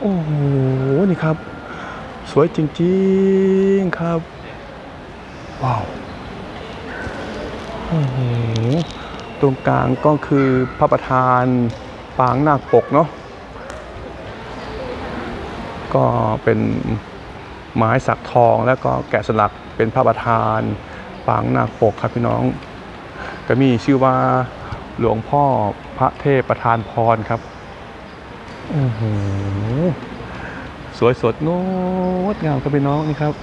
โอ้โหนี่ครับสวยจริงๆครับว้าวตรงกลางก็คือพระประธานปางนาคปกเนาะก็เป็นไม้สักทองแล้วก็แกะสลักเป็นพระประธานปางนาคปกครับพี่น้องก็มีชื่อว่าหลวงพ่อพระเทพประธานพรครับสวยสดงดงามครับพี่น้องนี่ครับ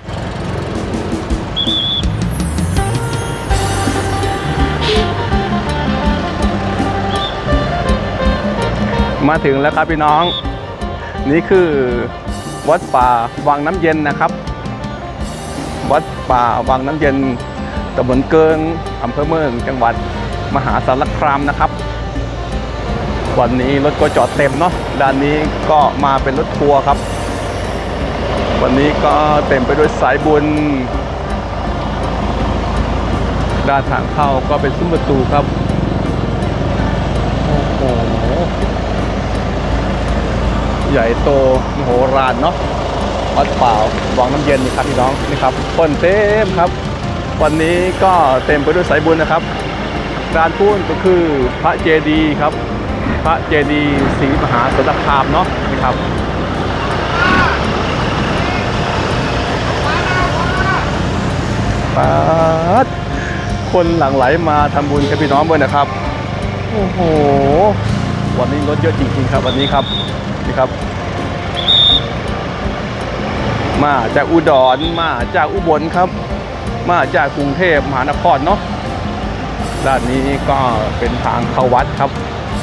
มาถึงแล้วครับพี่น้องนี่คือวัดป่าวังน้ำเย็นนะครับวัดป่าวังน้ำเย็นตำบลเกิงอำเภอเมืองจังหวัดมหาสารคามนะครับวันนี้รถก็จอดเต็มเนาะด้านนี้ก็มาเป็นรถทัวร์ครับวันนี้ก็เต็มไปด้วยสายบุญด้านทางเข้าก็เป็นซุ้มประตูครับโอ้โหใหญ่โตมโหฬารเนาะวัดป่าวังน้ำเย็นนี่ครับพี่น้องนี่ครับคนเต็มครับวันนี้ก็เต็มไปด้วยสายบุญนะครับด้านพูนก็คือพระเจดีย์ครับพระเจดีย์ศรีมหาสารคามเนาะนี่ครับป๊าดคนหลั่งไหลมาทำบุญกับพี่น้องเมื่อนะครับโอ้โหวันนี้รถเยอะจริงๆครับวันนี้ครับนี่ครับมาจากอุดรมาจากอุบลครับมาจากกรุงเทพมหานครเนาะด้านนี้ก็เป็นทางเข้าวัดครับ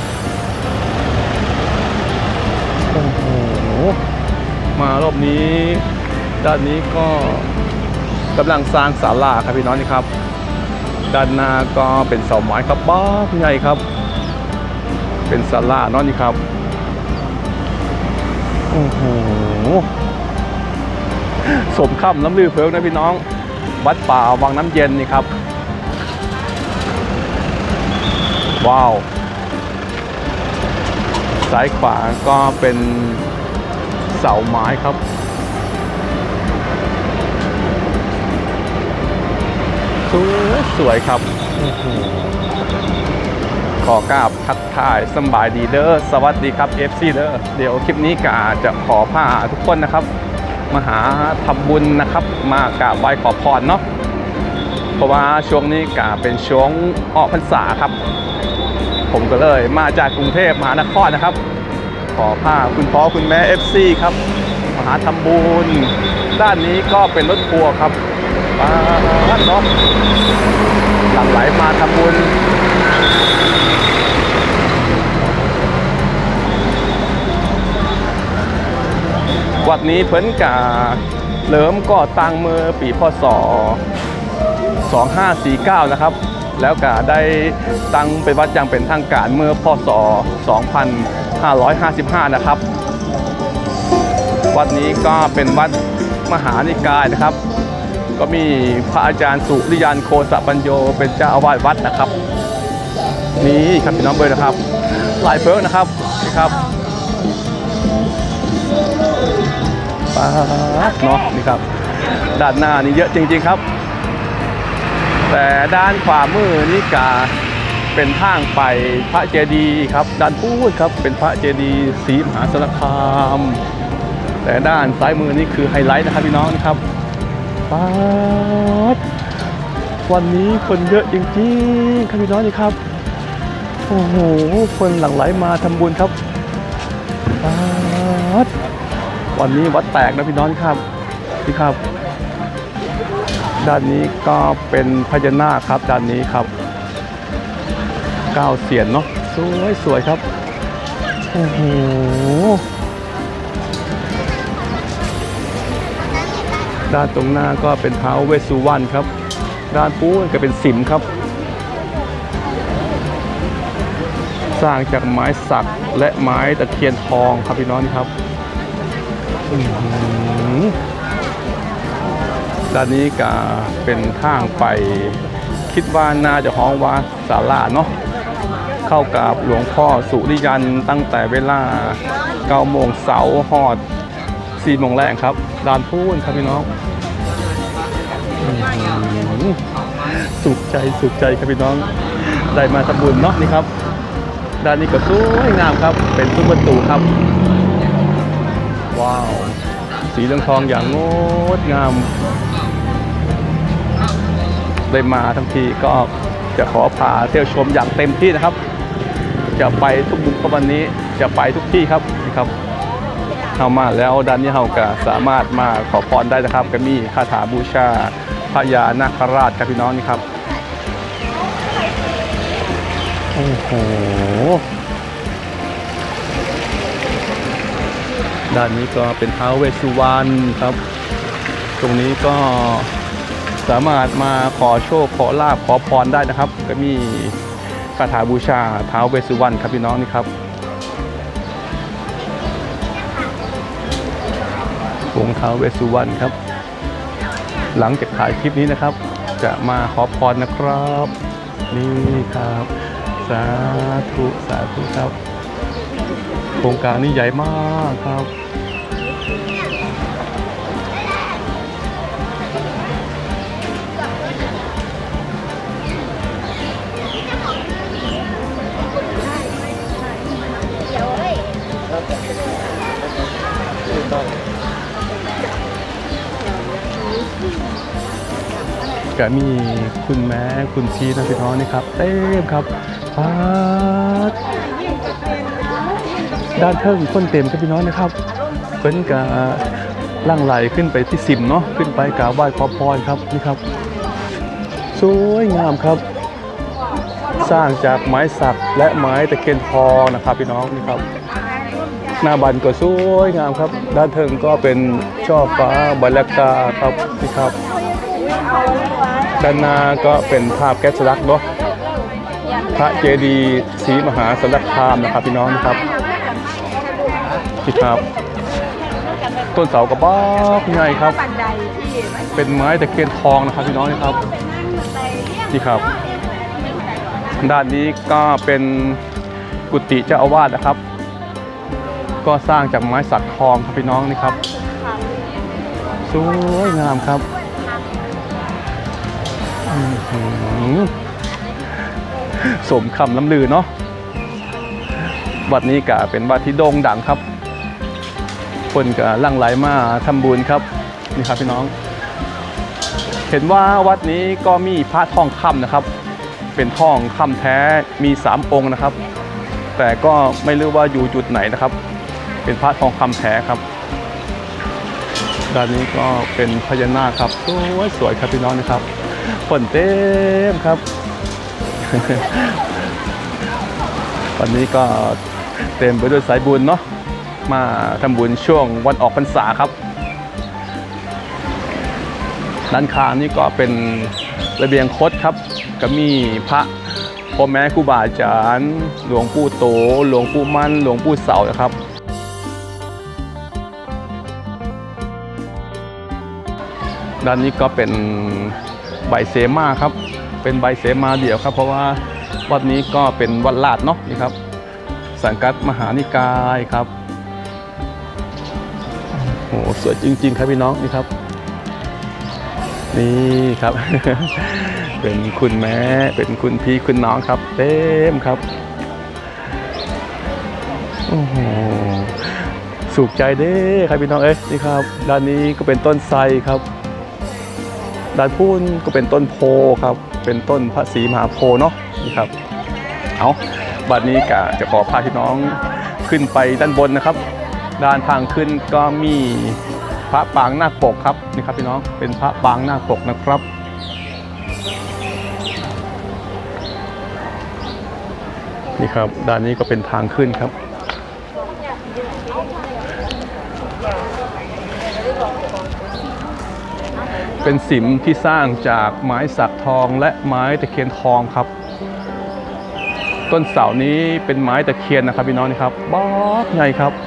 โอ้โหมารอบนี้ด้านนี้ก็กำลังสร้างศาลาครับพี่น้องนี่ครับด้านหน้าก็เป็นเสาไม้ครับบ้าใหญ่ครับเป็นศาลาเนาะนี่ครับโอ้โหสมคำล้ำลือเพิงนะพี่น้องวัดป่าวังน้ำเย็นนี่ครับว้าวซ้ายขวาก็เป็นเสาไม้ครับสวยครับขอกราบทักทายสบายดีเด้อสวัสดีครับ FC เด้อเดี๋ยวคลิปนี้ก็จะขอพาทุกคนนะครับมาหาทำบุญนะครับมากราบไหว้ขอพรเนาะเพราะว่าช่วงนี้ก็เป็นช่วงออกพรรษาครับผมก็เลยมาจากกรุงเทพมหานครนะครับขอพาคุณพ่อคุณแม่ FC ครับมาหาทำบุญด้านนี้ก็เป็นรถทัวร์ครับบ้านเนาะหลั่งไหลมาทำบุญวัดนี้เพิ่นกะเริ่มก่อตั้งเมื่อปีพ.ศ. 2549นะครับแล้วก็ได้ตั้งเป็นวัดอย่างเป็นทางการเมื่อพ.ศ. 2555นะครับวัดนี้ก็เป็นวัดมหานิกายนะครับก็มีพระอาจารย์สุริยันโคสปัญโยเป็นเจ้าอาวาสวัดนะครับนี่ครับพี่น้องเบอร์นะครับหลายเพิร์กนะครับนี่ครับป๊าดเนาะนี่ครับด้านหน้านี่เยอะจริงๆครับแต่ด้านขวามือนี่กาเป็นทางไปพระเจดีย์ครับด้านพูดครับเป็นพระเจดีย์ศรีมหาสารคามแต่ด้านซ้ายมือนี่คือไฮไลท์นะครับพี่น้องนี่ครับป๊าดวันนี้คนเยอะจริงๆครับพี่น้องนี่ครับโอ้โหคนหลั่งไหลมาทำบุญครับป๊าดวันนี้วัดแตกนะพี่น้องครับนี่ครับด้านนี้ก็เป็นพญานาคครับด้านนี้ครับ9 เสียนเนาะสวยครับโอ้โหด้านตรงหน้าก็เป็นท้าวเวสสุวรรณครับด้านปูนก็เป็นสิมครับสร้างจากไม้สักและไม้ตะเคียนทองครับพี่น้องครับด้านนี้ก็เป็นทางไปคิดว่าน่าจะห้องว่าศาลาเนาะเข้ากับหลวงพ่อสุริยันตั้งแต่เวลา9 โมงเสาร์ฮอด4 โมงแรงครับด้านพูนครับพี่น้องสุขใจครับพี่น้องได้มาทำบุญเนาะนี่ครับด้านนี้ก็สวยงามครับเป็นซุ้มประตูครับว้าวสีเหลืองทองอย่างงดงามได้มาทั้งทีก็จะขอพาเที่ยวชมอย่างเต็มที่นะครับจะไปทุกมุมของวันนี้จะไปทุกที่ครับนี่ครับเข้ามาแล้วด้านนี้เราก็สามารถมาขอพรได้นะครับก็มีคาถาบูชาพญานาคราชครับพี่น้องนี่ครับโอ้โหด้านนี้ก็เป็นท้าวเวสสุวรรณครับตรงนี้ก็สามารถมาขอโชคขอลาภขอพรได้นะครับก็มีคาถาบูชาท้าวเวสสุวรรณครับพี่น้องนี่ครับองค์ท้าวเวสสุวรรณครับหลังจากถ่ายคลิปนี้นะครับจะมาขอพรนะครับนี่ครับสาธุครับโครงการนี้ใหญ่มากครับก็มีคุณแม่คุณพี่นะพี่น้องนี่ครับเต็มครับฟาดด้านเทิงคนเต็มครับพี่น้องนะครับเพิ่นกับล่างไหลขึ้นไปที่สิมเนาะขึ้นไปกราบไหว้ขอพรครับนี่ครับสวยงามครับสร้างจากไม้สักและไม้ตะเคียนทองนะครับพี่น้องนี่ครับหน้าบันก็สวยงามครับด้านเทิงก็เป็นช่อฟ้าบรรยากาศครับนี่ครับด้านหน้าก็เป็นภาพแกะสลักเนาะพระเจดีย์ศรีมหาสารคามนะครับพี่น้องนะครับนี่ครับต้นเสากระบอกใหญ่ครับเป็นไม้ตะเคียนทองนะครับพี่น้องนี่ครับนี่ครับด้านนี้ก็เป็นกุฏิเจ้าอาวาสนะครับก็สร้างจากไม้สักทองครับพี่น้องนี่ครับสวยงามครับสมคำล้ำลือเนาะวัดนี้ก็เป็นวัดที่โด่งดังครับคนก็หลั่งไหลมาทำบุญครับนี่ครับพี่น้องเห็นว่าวัดนี้ก็มีพระทองคำนะครับเป็นทองคำแท้มี3 องค์นะครับแต่ก็ไม่รู้ว่าอยู่จุดไหนนะครับเป็นพระทองคำแท้ครับด้านนี้ก็เป็นพญานาคครับสวยครับพี่น้องนะครับคนเต็มครับวันนี้ก็เต็มไปด้วยสายบุญเนาะมาทำบุญช่วงวันออกพรรษาครับด้านข้างนี่ก็เป็นระเบียงคดครับก็มีพระพ่อแม่ครูบาอาจารย์หลวงปู่โตหลวงปู่มั่นหลวงปู่เสานะครับด้านนี้ก็เป็นใบเสมาครับเป็นใบเสมาเดี่ยวครับเพราะว่าวัดนี้ก็เป็นวัดลาดเนาะนี่ครับสังกัดมหานิกายครับโอ้สวยจริงๆครับพี่น้องนี่ครับนี่ครับ เป็นคุณแม่เป็นคุณพี่คุณน้องครับเต็มครับโอ้โหสุขใจเด้ครับพี่น้องนี่ครับด้านนี้ก็เป็นต้นไทรครับด้านพูนก็เป็นต้นโพครับเป็นต้นพระศรีมหาโพธิ์เนาะนี่ครับเอาบัดนี้ก็จะขอพาพี่น้องขึ้นไปด้านบนนะครับด้านทางขึ้นก็มีพระปางนาคปกครับนี่ครับพี่น้องเป็นพระปางนาคปกนะครับนี่ครับด้านนี้ก็เป็นทางขึ้นครับเป็นสิมที่สร้างจากไม้สักทองและไม้ตะเคียนทองครับต้นเสานี้เป็นไม้ตะเคียนนะครับพี่น้องนี่ครับบ้าใหญ่ครับ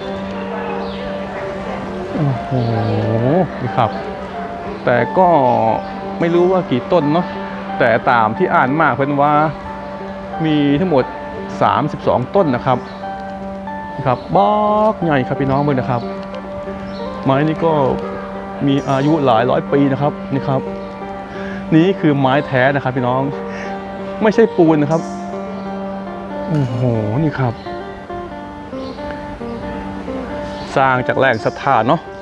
โอ้โหนี่ครับแต่ก็ไม่รู้ว่ากี่ต้นเนาะแต่ตามที่อ่านมาเพิ่นว่ามีทั้งหมด 32 ต้นนะครับครับบอกใหญ่ครับพี่น้องมือนะครับไม้นี้ก็มีอายุหลายร้อยปีนะครับนี่ครับนี่คือไม้แท้นะครับพี่น้องไม่ใช่ปูนนะครับโอ้โหนี่ครับสร้างจากแรงศรัทธาเนาะ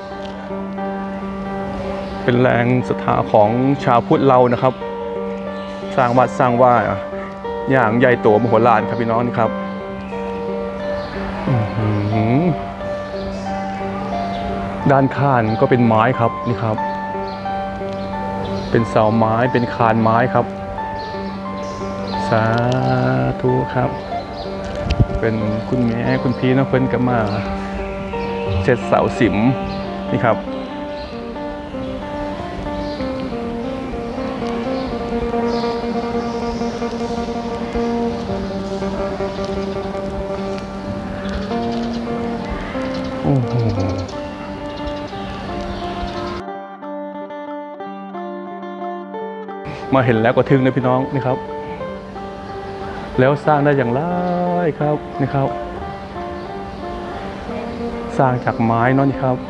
เป็นแรงศรัทธาของชาวพุทธเรานะครับสร้างวัดสร้างว่าอย่างใหญ่โตมโหฬารครับพี่น้องนี่ครับด้านข้างก็เป็นไม้ครับนี่ครับเป็นเสาไม้เป็นคานไม้ครับสาธุครับเป็นคุณแม่คุณพี่น้องเพิ่นกันมาเสร็จเสาสิมนี่ครับโอ้โหมาเห็นแล้วก็ทึ่งเลยพี่น้องนี่ครับแล้วสร้างได้อย่างไรครับนี่ครับสร้างจากไม้เนาะนี่ครับ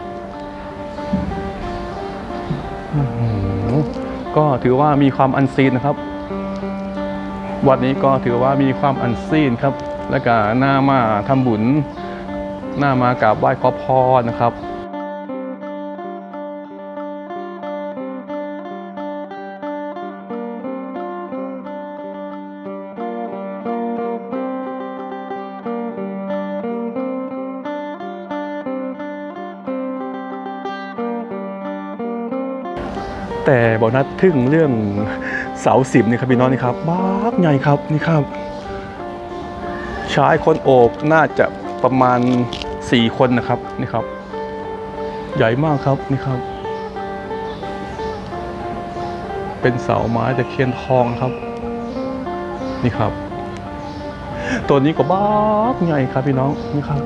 ก็ถือว่ามีความอันซีนนะครับวัดนี้ก็ถือว่ามีความอันซีนครับและก็หน้ามาทำบุญหน้ามากราบไหว้ขอพรนะครับแต่บอกนัดทึ่งเรื่องเสาสิมนี่ครับพี่น้องนี่ครับบ้าใหญ่ครับนี่ครับชายคนโอบน่าจะประมาณ4 คนนะครับนี่ครับใหญ่มากครับนี่ครับเป็นเสาไม้ตะเคียนทองครับนี่ครับตัวนี้ก็บ้าใหญ่ครับพี่น้องนี่ครับ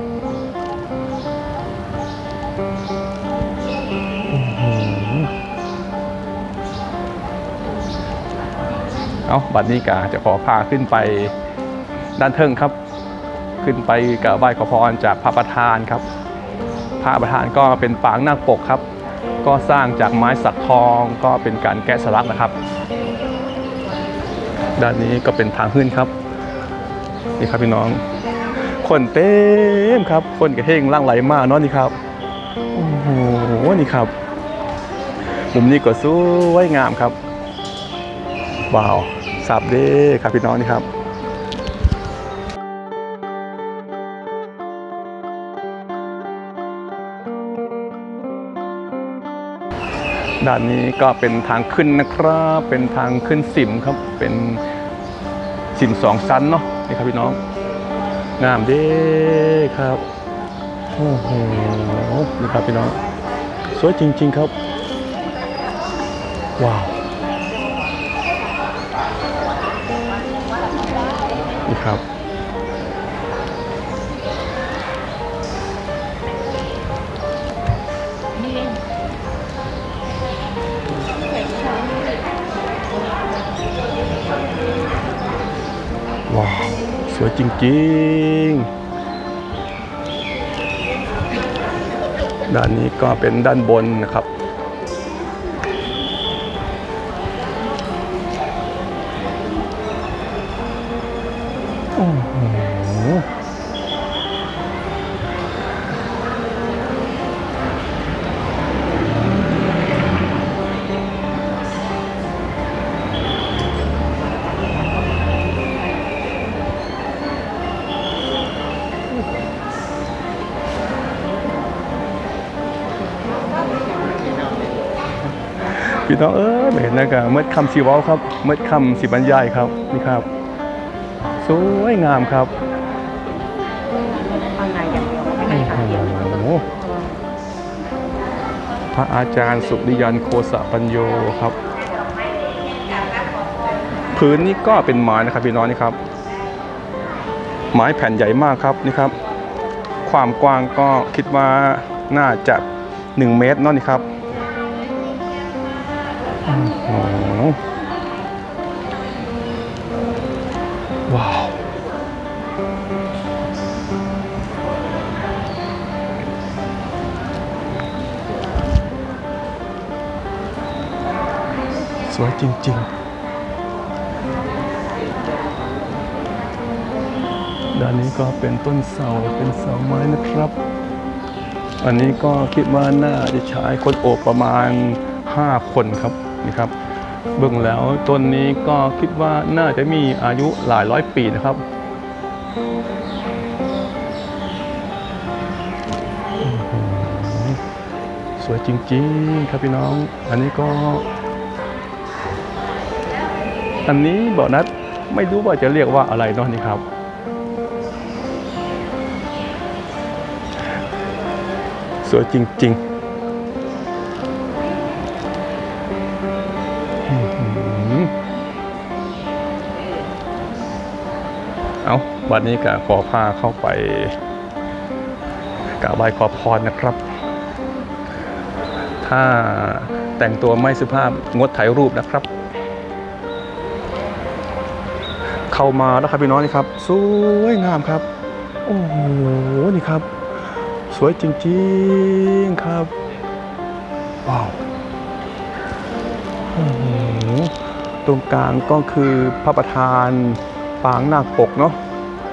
เอาบัดนี้กาจะขอพาขึ้นไปด้านเทิงครับขึ้นไปกับไหว้ขอพรจากพระประธานครับพระประธานก็เป็นปางนาคปกครับก็สร้างจากไม้สักทองก็เป็นการแกะสลักนะครับด้านนี้ก็เป็นทางขึ้นครับนี่ครับพี่น้องคนเต็มครับคนกระเฮงล่างไหลมากเนาะนี่ครับโอ้โหนี่ครับมุมนี้ก็สวยงามครับว้าวสับเด้ครับพี่น้องนี่ครับด้านนี้ก็เป็นทางขึ้นนะครับเป็นทางขึ้นสิมครับเป็นสิม2 ชั้นเนาะนี่ครับพี่น้องงามเด้ครับโอ้โหนี่ครับพี่น้องสวยจริงๆครับว้าวนี่ครับว้าวสวยจริงๆด้านนี้ก็เป็นด้านบนนะครับโอ้โหพี่น้องไม่เห็นนะครับเมื่อคำสีวอลครับเมื่อคำสีบรรยายครับนี่ครับสวยงามครับพระอาจารย์สุริยันโคสะปัญโยครับพื้นนี้ก็เป็นไม้นะครับพี่น้องนี่ครับไม้แผ่นใหญ่มากครับนี่ครับความกว้างก็คิดว่าน่าจะ1 เมตรเนาะนี่ครับว้าววยจริงๆด้านนี้ก็เป็นต้นเสาเป็นเสาไม้นะครับ อันนี้ก็คิดว่าน่าจะใช้คนโอบประมาณ5 คนครับนี่ครับเบื้องแล้วต้นนี้ก็คิดว่าน่าจะมีอายุหลายร้อยปีนะครับสวยจริงๆครับพี่น้องอันนี้บอกนัดไม่รู้ว่าจะเรียกว่าอะไรเนาะนี่ครับสวยจริงๆเอาวันนี้ก็ขอพาเข้าไปกราบไหว้ขอพรนะครับถ้าแต่งตัวไม่สุภาพงดถ่ายรูปนะครับเข้ามาแล้วครับพี่น้องนี่ครับสวยงามครับโอ้โหนี่ครับสวยจริงๆครับว้าวตรงกลางก็คือพระประธานปางนาคปกเนาะ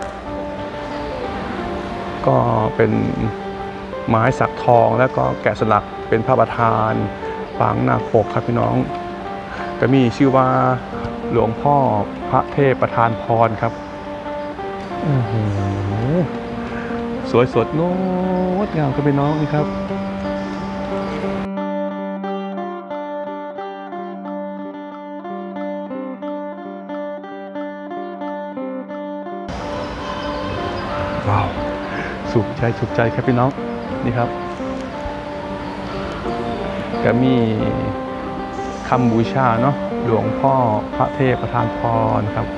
ก็เป็นไม้สักทองแล้วก็แกะสลักเป็นพระประธานปางนาคปกครับพี่น้องก็มีชื่อว่าหลวงพ่อพระเทพประธานพรครับสวยสดงดงามครับพี่น้องนี่ครับว้าวสุขใจครับพี่น้องนี่ครับก็มีคำบูชาเนาะหลวงพ่อพระเทพประธานพรครับ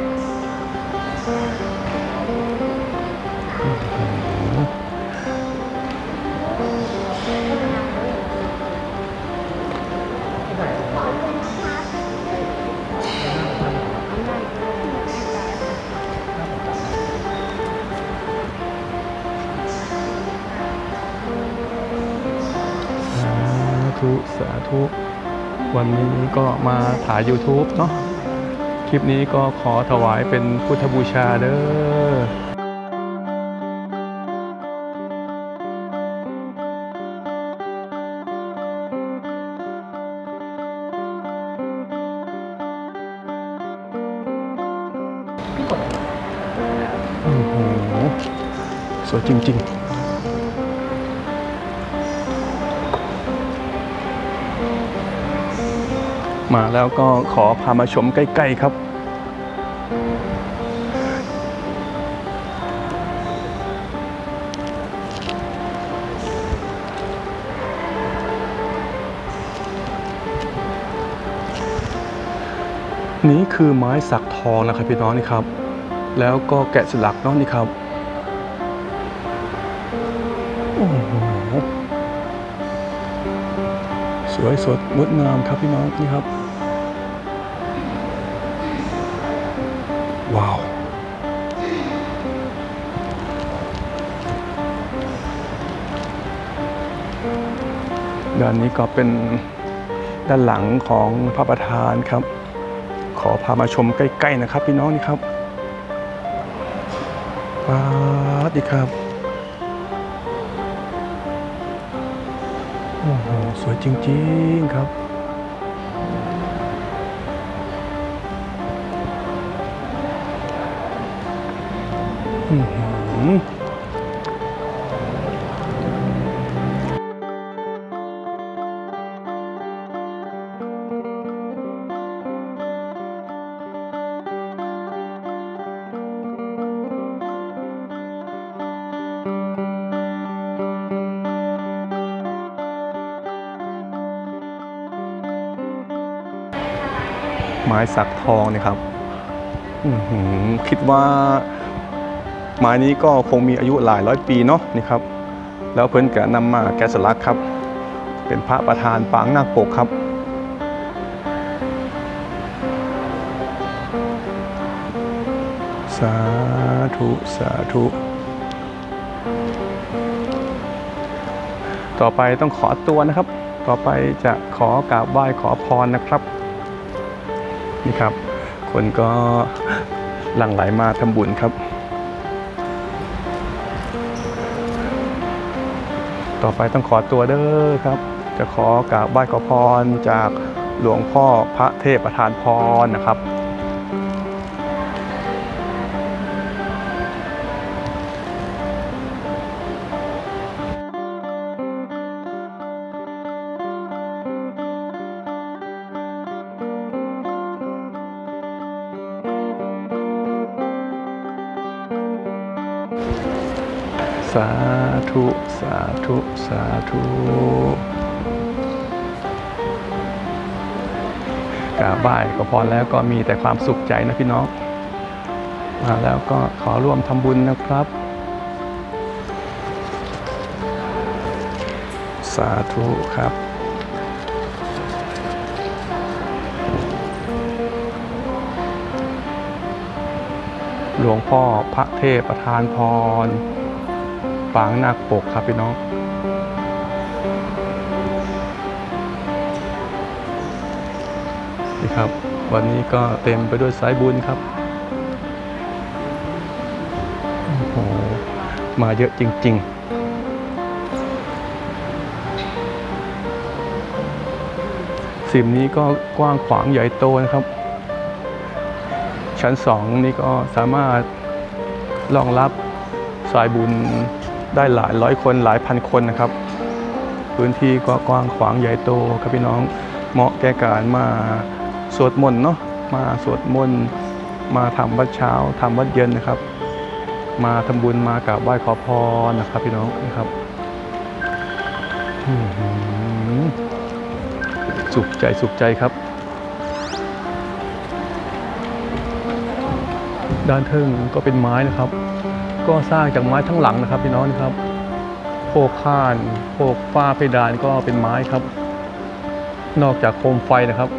สาธุวันนี้ก็มาถ่าย YouTube เนาะคลิปนี้ก็ขอถวายเป็นพุทธบูชาเด้อโอ้โหสวยจริงๆมาแล้วก็ขอพามาชมใกล้ๆครับนี่คือไม้สักทองนะครับพี่น้องนี่ครับแล้วก็แกะสลักเนาะนี่ครับโอ้โหสวยสดงดงามครับพี่น้องนี่ครับว้าวด้านนี้ก็เป็นด้านหลังของพระประธานครับขอพามาชมใกล้ๆนะครับพี่น้องนี่ครับว้าวดีครับโอ้โหสวยจริงๆครับไม้สักทองนี่ครับคิดว่าไม้นี้ก็คงมีอายุหลายร้อยปีเนาะนี่ครับแล้วเพิ่นก็นำมาแกะสลักครับเป็นพระประธานปางนาคปกครับสาธุสาธุต่อไปต้องขอตัวนะครับต่อไปจะขอกราบไหว้ขอพรนะครับนี่ครับคนก็หลั่งไหลมาทำบุญครับต่อไปต้องขอตัวเด้อครับ จะขอกราบไหว้ขอพรจากหลวงพ่อพระเทพประธานพรนะครับสาธุสาธุสาธุกราบไหว้ขอพรแล้วก็มีแต่ความสุขใจนะพี่น้องมาแล้วก็ขอร่วมทำบุญนะครับสาธุครับหลวงพ่อพระเทพประธานพรปางนาคปกครับพี่น้องนี่ครับวันนี้ก็เต็มไปด้วยสายบุญครับโอ้โหมาเยอะจริงๆสิมนี้ก็กว้างขวางใหญ่โตนะครับชั้น2นี่ก็สามารถรองรับสายบุญได้หลายร้อยคนหลายพันคนนะครับพื้นที่ก็กว้างขวางใหญ่โตครับพี่น้องเหมาะแก่การมาสวดมนต์เนาะมาสวดมนต์มาทำวัดเช้าทำวัดเย็นนะครับมาทำบุญมากราบไหว้ขอพรนะครับพี่น้องนะครับสุขใจครับด้านเทิงก็เป็นไม้นะครับก็สร้างจากไม้ทั้งหลังนะครับพี่น้องครับโพกข้านโพกฝ้าเพดานก็เป็นไม้ครับนอกจากโคมไฟนะครับ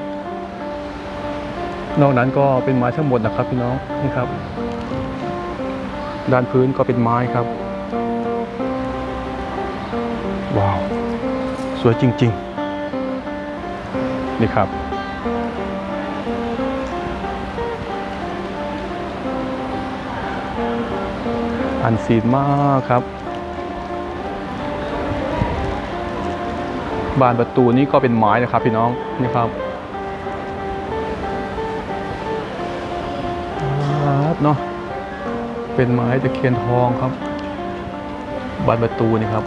นอกนั้นก็เป็นไม้ทั้งหมดนะครับพี่น้องนี่ครับด้านพื้นก็เป็นไม้ครับว้าวสวยจริงๆนี่ครับอันซีนมากครับบานประตูนี้ก็เป็นไม้นะครับพี่น้องนี่ครับเนาะเป็นไม้ตะเคียนทองครับบานประตูนี่ครับ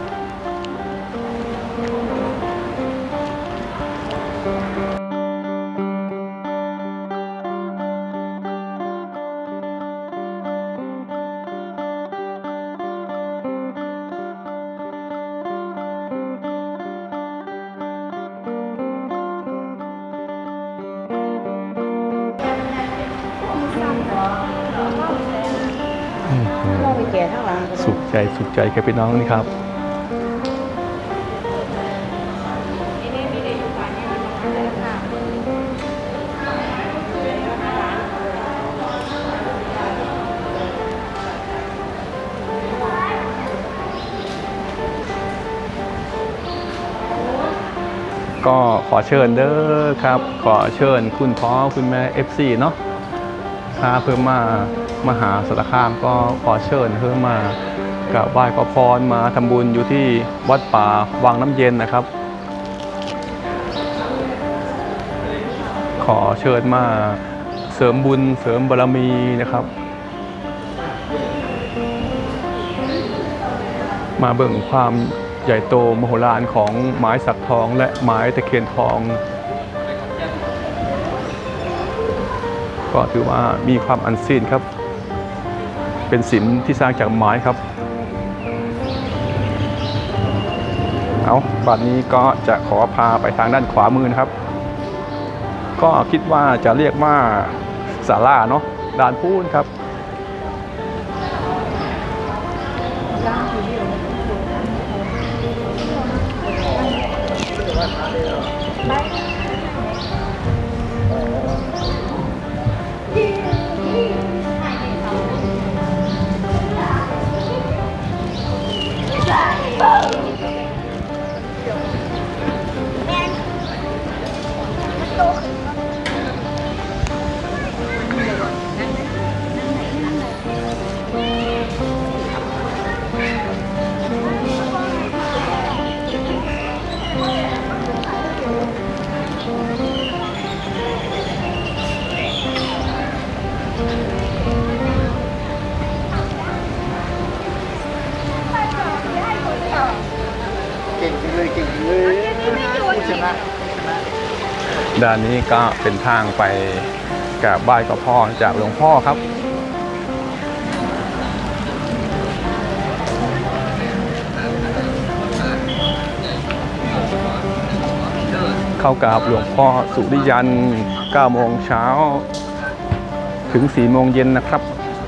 สุขใจครับพี่น้องนี่ครับก็ขอเชิญเด้อครับขอเชิญคุณพ่อคุณแม่ FC เนาะถ้าเพิ่มมาหาสารคามก็ขอเชิญเพิ่มมากราบไหว้ขอพรมาทำบุญอยู่ที่วัดป่าวังน้ำเย็นนะครับขอเชิญมาเสริมบุญเสริมบารมีนะครับมาเบิ่งความใหญ่โตมโหฬารของไม้สักทองและไม้ตะเคียนทองก็ถือว่ามีความอันซีนครับเป็นศิลป์ที่สร้างจากไม้ครับเอาบัดนี้ก็จะขอพาไปทางด้านขวามือนะครับก็คิดว่าจะเรียกว่าศาลาเนาะด้านพูนครับเก่งเลยเก่งเลยชนะด้านนี้ก็เป็นทางไปกราบไหว้กับพ่อจากหลวงพ่อครับเข้ากราบหลวงพ่อสุริยัน 9 โมงเช้าถึง 4 โมงเย็นนะครับ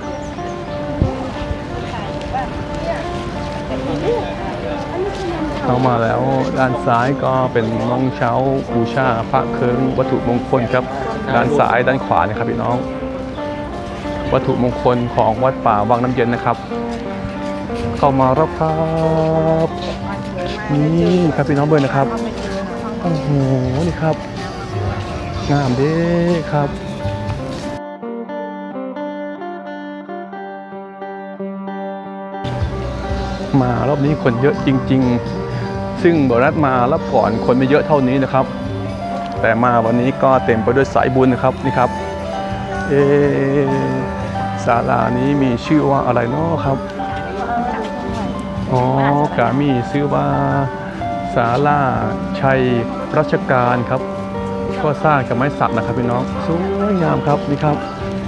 เข้ามาแล้วด้านซ้ายก็เป็นมงเช้าบูชาพระเครื่องวัตถุมงคลครับด้านซ้ายด้านขวานะครับพี่น้องวัตถุมงคลของวัดป่าวังน้ำเย็นนะครับเข้ามารับครับนี่ครับพี่น้องเบิร์นะครับโอ้โหนี่ครับงามเด้ครับมารอบนี้คนเยอะจริงๆซึ่งบรัฐมารอบก่อนคนไม่เยอะเท่านี้นะครับแต่มาวันนี้ก็เต็มไปด้วยสายบุญนะครับนี่ครับศาลานี้มีชื่อว่าอะไรเนาะครับอ๋อกามีชื่อว่าศาลาชัยรัชกาลครับก็สร้างจากไม้สักนะครับพี่น้องสวยงามครับนี่ครับ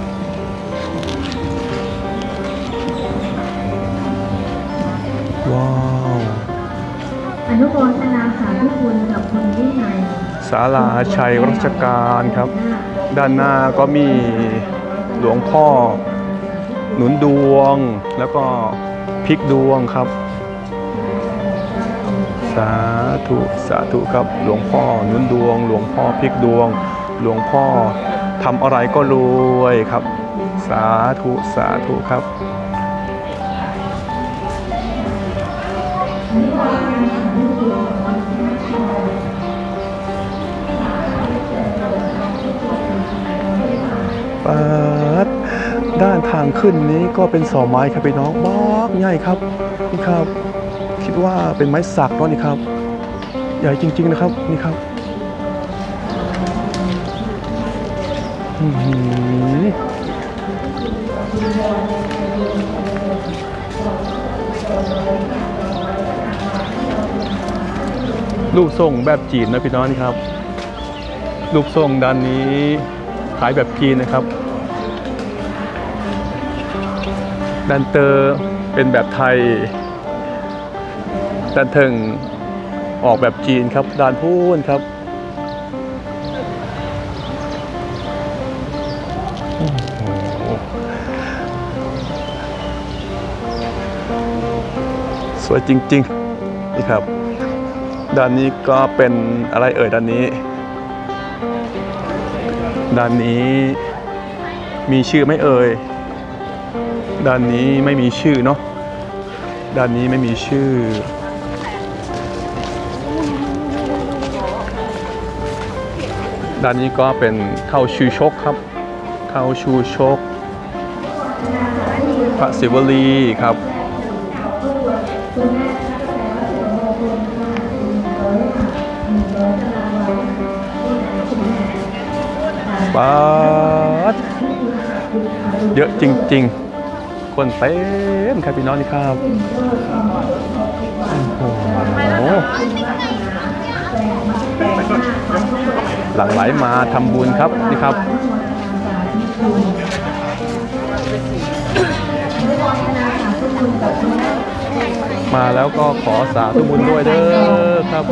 ว้าวอนุโมทนาสาธุคุณกับคุณวินัยศาลาชัยรัชกาลครับด้านหน้าก็มีหลวงพ่อหนุนดวงแล้วก็พลิกดวงครับสาธุสาธุครับหลวงพ่อหนุนดวงหลวงพ่อพลิกดวงหลวงพ่อทำอะไรก็รวยครับสาธุสาธุครับด้านทางขึ้นนี้ก็เป็นเสาไม้ครับพี่น้องบ้ากใหญ่ครับนี่ครับคิดว่าเป็นไม้สักเนาะนี่ครับใหญ่จริงๆนะครับนี่ครับรูปทรงแบบจีนนะพี่น้องนี่ครับรูปทรงด้านนี้ขายแบบจีนนะครับด้านเตอร์เป็นแบบไทยด้านเทิงออกแบบจีนครับด้านพูนครับสวยจริงๆนี่ครับด้านนี้ก็เป็นอะไรเอ่ยด้านนี้มีชื่อไหมเอ่ยด้านนี้ไม่มีชื่อเนาะด้านนี้ไม่มีชื่อด้านนี้ก็เป็นเข้าชูชกครับเข้าชูชกพระศิวลีครับป๊าดเยอะจริงๆคนเต็มครับพี่น้องนี่ครับโอ้โหหลั่งไหลมาทำบุญครับนี่ครับมาแล้วก็ขอสาธุบุญด้วยเด้อครับ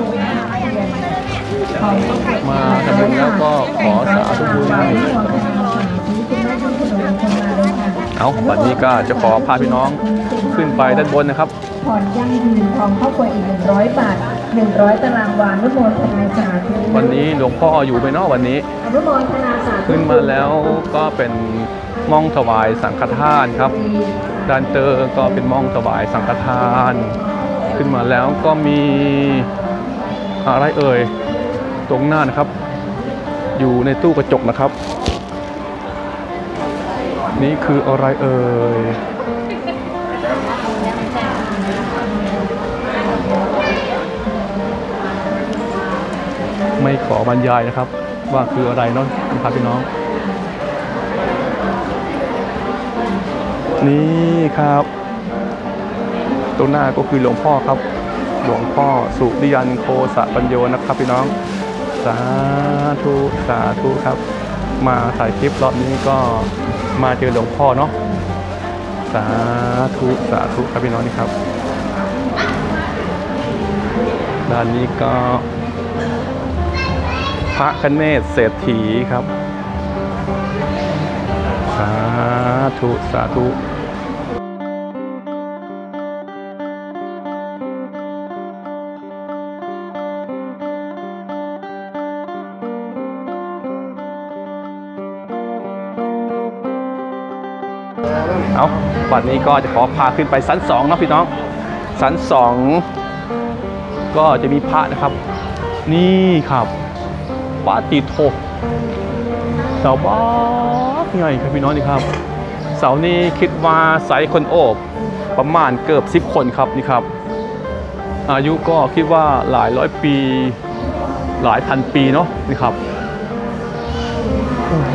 มาทำบุญแล้วก็ขอสาธุบุญเอาวันนี้ก็จะขอพาพี่น้องขึ้นไปด้านบนนะครับผ่อนยั่งยืนทองครอบครัวอีก100 บาท100 ตารางวานุโมทนาสาธุวันนี้หลวงพ่ออยู่ไหมเนาะวันนี้อนุโมทนาสาธุขึ้นมาแล้วก็เป็นม่องถวายสังฆทานครับด้านเตอร์ก็เป็นม่องถวายสังฆทานขึ้นมาแล้วก็มีอะไรเอ่ยตรงหน้านะครับอยู่ในตู้กระจกนะครับนี่คืออะไรเอ่ยไม่ขอบรรยายนะครับว่าคืออะไรเนาะครับพี่น้องนี่ครับตรงหน้าก็คือหลวงพ่อครับหลวงพ่อสุริยันโคสะปัญโยนะครับพี่น้องสาธุสาธุครับมาถ่ายคลิปรอบนี้ก็มาเจอหลวงพ่อเนาะสาธุสาธุครับพี่น้องนี่ครับด้านนี้ก็พระคเนศเศรษฐีครับสาธุสาธุเอาวันนี้ก็จะขอพาขึ้นไปชั้น2เนาะพี่น้องชั้น2ก็จะมีพระนะครับนี่ครับปาติโทเสาบ้าใหญ่ครับพี่น้องนี่ครับเสานี้คิดว่าไซส์คนโอบประมาณเกือบ10 คนครับนี่ครับอายุก็คิดว่าหลายร้อยปีหลายพันปีเนาะนี่ครับโอ้โห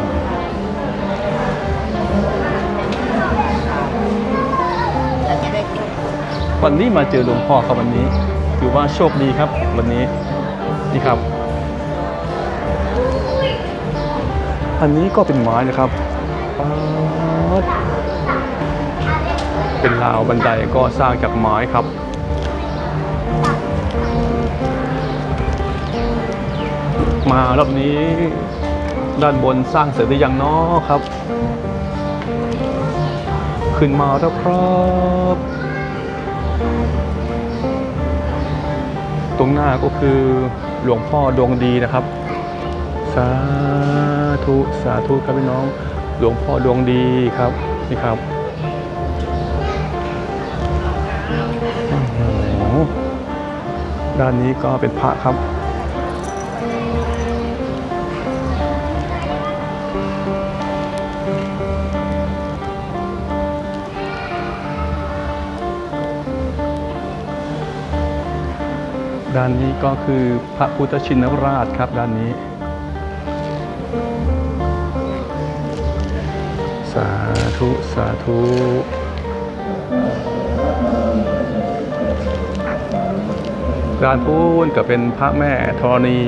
วันนี้มาเจอหลวงพ่อครับวันนี้ถือว่าโชคดีครับวันนี้นี่ครับอันนี้ก็เป็นไม้นะครับเป็นราวบันไดก็สร้างจากไม้ครับมารอบนี้ด้านบนสร้างเสร็จหรือยังเนาะครับขึ้นมาแล้วครับตรงหน้าก็คือหลวงพ่อดวงดีนะครับสาธุสาธุครับพี่น้องหลวงพ่อดวงดีครับนี่ครับด้านนี้ก็เป็นพระครับด้านนี้ก็คือพระพุทธชินราชครับด้านนี้สาธุสาธุด้านพูนก็เป็นพระแม่ธรณี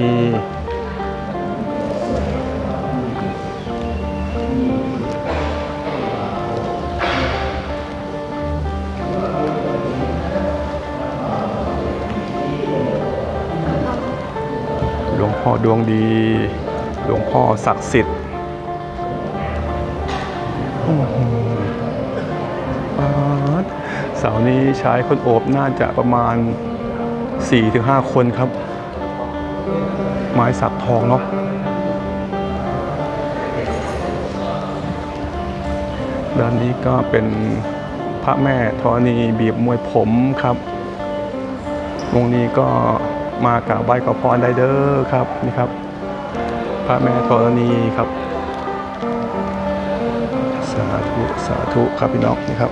หลวงพ่อดวงดีหลวงพ่อศักดิ์สิทธิ์เสาร์นี้ใช้คนโอบน่าจะประมาณ 4-5 คนครับไม้สักทองเนาะด้านนี้ก็เป็นพระแม่ธรณีบีบมวยผมครับวงนี้ก็มากราบไหว้ขอพรได้เด้อครับนี่ครับพระแม่ธรณีครับสาธุสาธุครับพี่น้องนี่ครับ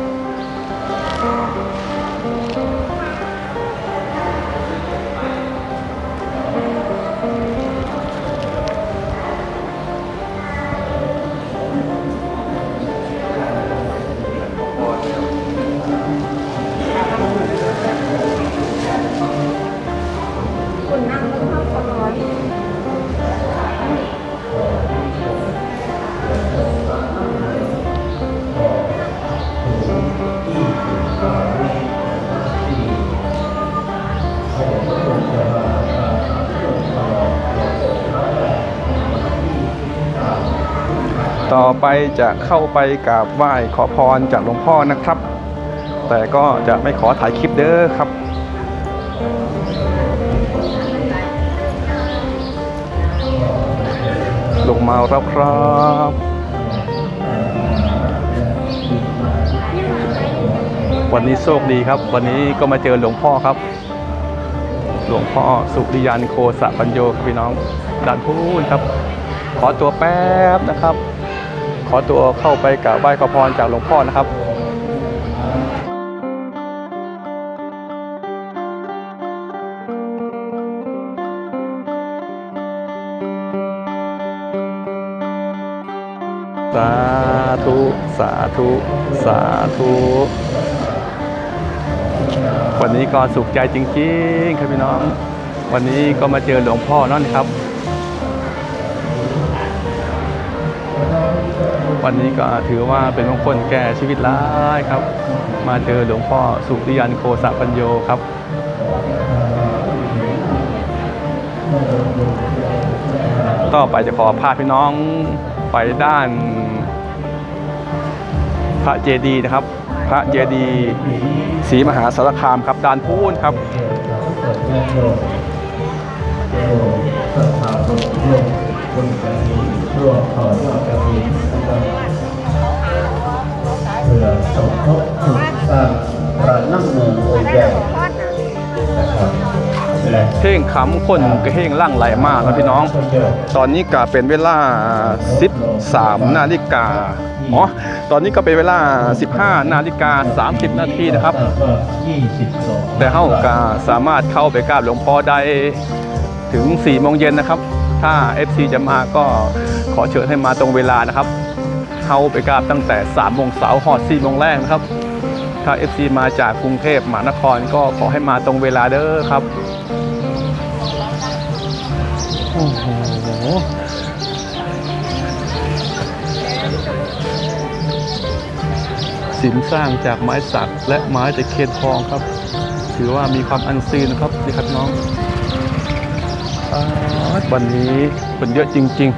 ต่อไปจะเข้าไปกราบไหว้ขอพรจากหลวงพ่อนะครับแต่ก็จะไม่ขอถ่ายคลิปเด้อครับลงมาแล้วครับวันนี้โชคดีครับวันนี้ก็มาเจอหลวงพ่อครับหลวงพ่อสุริยันโคสะปัญโยพี่น้องด้านพูนครับขอตัวแป๊บนะครับขอตัวเข้าไปกราบไหว้ขอพรจากหลวงพ่อนะครับสาธุสาธุสาธุวันนี้ก็สุขใจจริงๆครับพี่น้องวันนี้ก็มาเจอหลวงพ่อนั่นครับวันนี้ก็ถือว่าเป็นมงคลแก่ชีวิตร้ายครับมาเจอหลวงพ่อสุริยันโคสะปัญโยครับต่อไปจะขอพาพี่น้องไปด้านพระเจดีย์นะครับพระเจดีย์ศรีมหาสารคามครับด้านพูนครับเพื่อสมทบทุนสร้างพระนั่งเมืององค์ใหญ่นะครับเพ่งขำคนกระเฮงล่างไหลมากนะพี่น้องตอนนี้ก็เป็นเวลา13 นาฬิกาตอนนี้ก็เป็นเวลา15 นาฬิกา 30 นาทีนะครับแต่เฮาก็สามารถเข้าไปกราบหลวงพ่อได้ถึง 4 โมงเย็นนะครับถ้า FC จะมาก็ขอเชิญให้มาตรงเวลานะครับเข้าไปกราบตั้งแต่ 3 โมงเช้าหอด 4 โมงแรกนะครับถ้า FC มาจากกรุงเทพมหานครก็ขอให้มาตรงเวลาเด้อครับโอ้โหศิลป์สร้างจากไม้สักและไม้ตะเคียนทองครับถือว่ามีความอันซีนนะครับนี่ครับน้องวันนี้คนเยอะจริง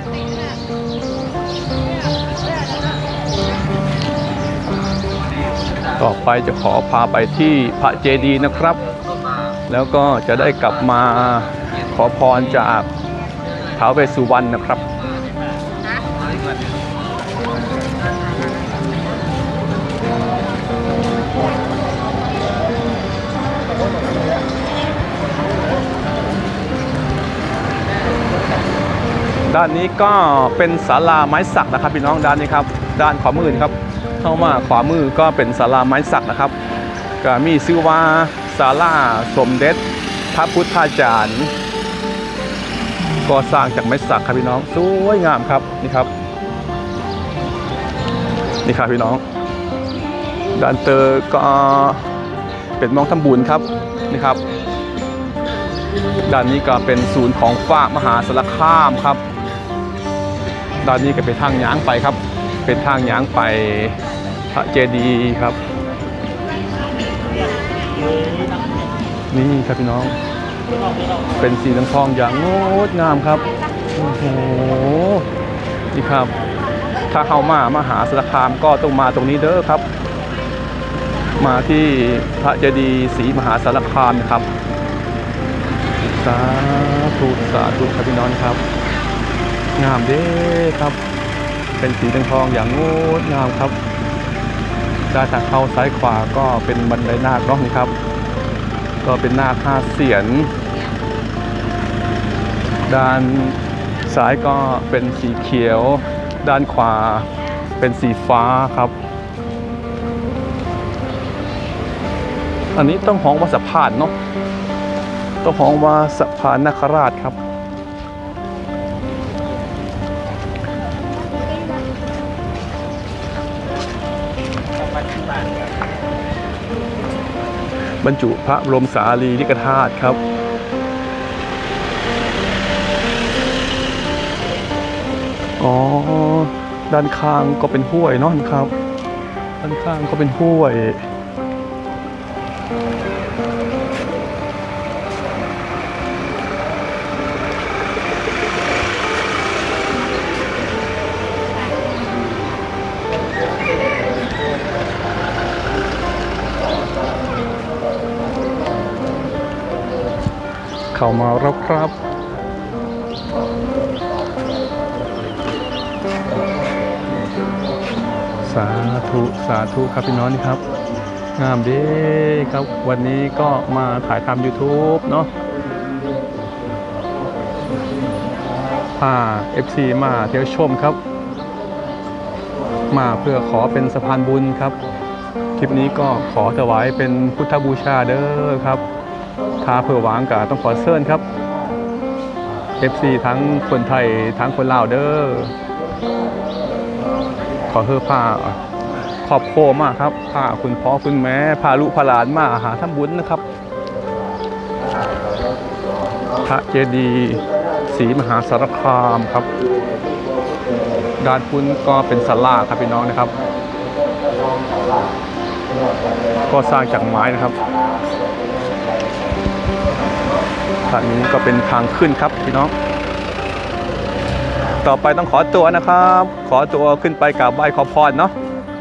ๆต่อไปจะขอพาไปที่พระเจดีย์นะครับแล้วก็จะได้กลับมาขอพรจากท้าวเวสสุวรรณนะครับด้านนี้ก็เป็นศาลาไม้สักนะครับพี่น้องด้านนี้ครับด้านขวามือครับเข้ามาขวามือก็เป็นศาลาไม้สักนะครับก็มีชื่อว่าศาลาสมเด็จพระพุทธาจารย์ก่อสร้างจากไม้สักครับพี่น้องสวยงามครับนี่ครับนี่ครับพี่น้องด้านเตอร์ก็เป็นมองทำบุญครับนี่ครับด้านนี้ก็เป็นศูนย์ของฝากมหาสารคามครับด้านนี้ก็เป็นทางย้างไปครับเป็นทางย้างไปพระเจดีย์ครับนี่ครับพี่น้องเป็นสีทองอย่างงดงามครับโอ้โหนี่ครับถ้าเข้ามามหาสารคามก็ต้องมาตรงนี้เด้อครับมาที่พระเจดีย์ศรีมหาสารคามนะครับสาธุสาธุครับพี่น้องครับงามเด้ครับเป็นสีทองอย่างงดงามครับด้านทางเข้าซ้ายขวาก็เป็นบันไดนาคเนาะนี่ครับก็เป็นนาค5 เสียนด้านซ้ายก็เป็นสีเขียวด้านขวาเป็นสีฟ้าครับอันนี้ต้องฮ้องว่าสะพานเนาะต้องฮ้องว่าสะพานนาคราชครับบรรจุพระบรมสารีริกธาตุครับอ๋อด้านข้างก็เป็นห้วยเนาะครับด้านข้างก็เป็นห้วยเข้ามาแล้วครับสาธุสาธุครับพี่น้องนี่ครับงามดีครับวันนี้ก็มาถ่ายทำ YouTube เนาะพา FC มาเที่ยวชมครับมาเพื่อขอเป็นสะพานบุญครับคลิปนี้ก็ขอถวายเป็นพุทธบูชาเด้อครับถ้าเพื่อหวังก็ต้องขอเชิญครับ FC ทั้งคนไทยทั้งคนลาวเด้อขอเฮือผ้าขครอบครัวมากครับพาคุณพ่อคุณแม่พาลูกพาหลานมาหาทำบุญนะครับพระเจดีย์ศรีมหาสารคามครับด้านพุ้นก็เป็นศาลาครับพี่น้องนะครับก็สร้างจากไม้นะครับทางนี้ก็เป็นทางขึ้นครับพี่น้องต่อไปต้องขอตัวนะครับขอตัวขึ้นไปกราบไหว้ขอพรเนาะ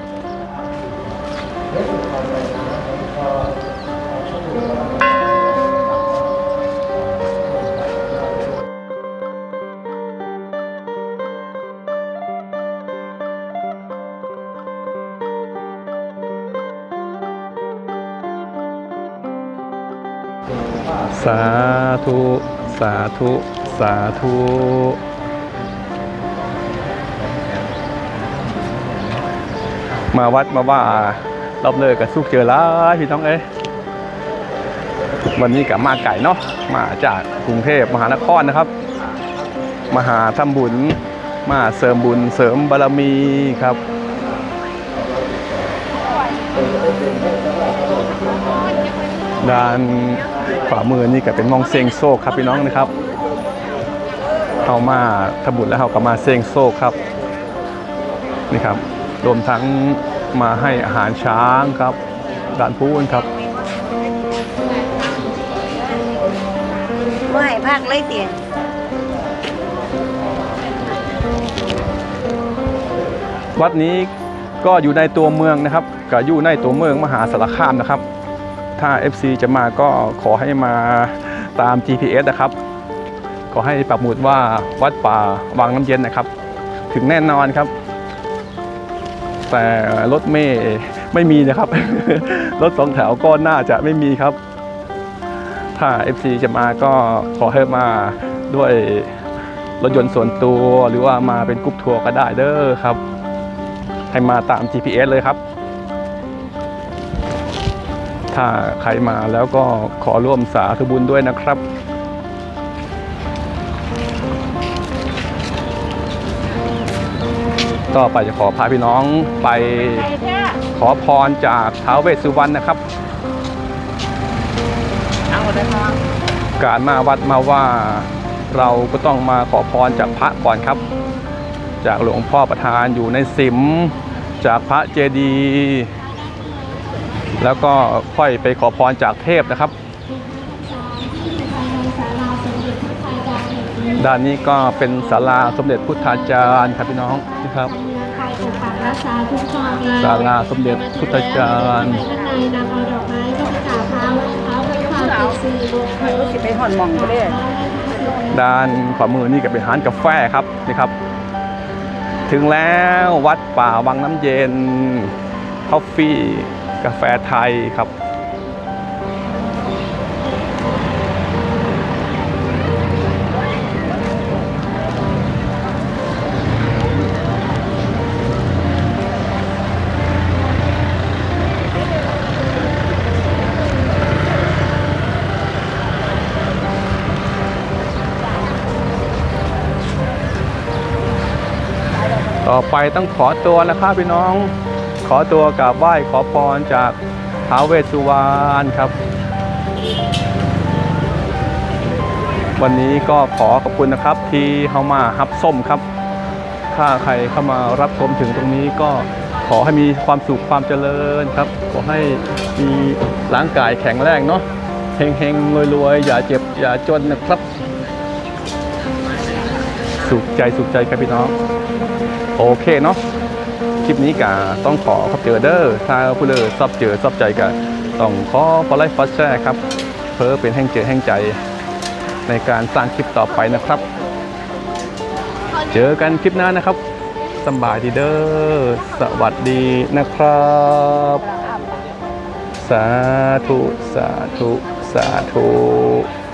สาธุสาธุสาธุมาวัดมาว่ารอบเลยกับสุกเจอแล้วพี่น้องเอ้ยวันนี้กับมาไก่เนาะมาจากกรุงเทพมหานครนะครับมาหาทำบุญมาเสริมบุญเสริมบารมีครับด้านขวามือนี่ก็เป็นมองเซงโซกครับพี่น้องนะครับเข้ามาทำบุญแล้วเขาก็มาเซงโซกครับนี่ครับรวมทั้งมาให้อาหารช้างครับด้านพูนครับไม่ภาคเลยเตียงวัดนี้ก็อยู่ในตัวเมืองนะครับก็อยู่ในตัวเมืองมหาสารคามนะครับถ้า FC จะมาก็ขอให้มาตาม GPS นะครับขอให้ปักหมุดว่าวัดป่าวังน้ำเย็นนะครับถึงแน่นอนครับแต่รถเมล์ไม่มีนะครับ รถสองแถวก็น่าจะไม่มีครับถ้า FC จะมาก็ขอให้มาด้วยรถยนต์ส่วนตัวหรือว่ามาเป็นกรุ๊ปทัวร์ก็ได้เด้อครับให้มาตาม GPS เลยครับถ้าใครมาแล้วก็ขอร่วมสาธุบุญด้วยนะครับต่อไปจะขอพาพี่น้องไปขอพรจากท้าวเวสสุวรรณนะครับการมาวัดมาว่าเราก็ต้องมาขอพรจากพระก่อนครับจากหลวงพ่อประธานอยู่ในสิมจากพระเจดีย์แล้วก็ค่อยไปขอพรจากเทพนะครับด้านนี้ก็เป็นศาลาสมเด็จพุทธาจารย์ครับพี่น้องนะครับศาลาสมเด็จพุทธาจารย์ด้านขวามือนี่ก็เป็นร้านกาแฟครับนี่ครับถึงแล้ววัดป่าวังน้ำเย็นคอฟฟี่กาแฟไทยครับต่อไปต้องขอตัวนะครับพี่น้องขอตัวกราบไหว้ขอพรจากท้าวเวสสุวรรณครับวันนี้ก็ขอขอบคุณนะครับที่เข้ามารับชมครับถ้าใครเข้ามารับชมถึงตรงนี้ก็ขอให้มีความสุขความเจริญครับขอให้มีร่างกายแข็งแรงเนาะเฮงๆรวยๆอย่าเจ็บอย่าจนนะครับสุขใจครับพี่น้องโอเคเนาะคลิปนี้ก็ต้องขอขอบเจอเด้อถ้าผู้เลอชอบใจก็ต้องขอไลค์แชร์ครับเพื่อเป็นแห่งใจในการสร้างคลิปต่อไปนะครับเจอกันคลิปหน้านะครับสบายดีเด้อสวัสดีนะครับสาธุสาธุสาธุ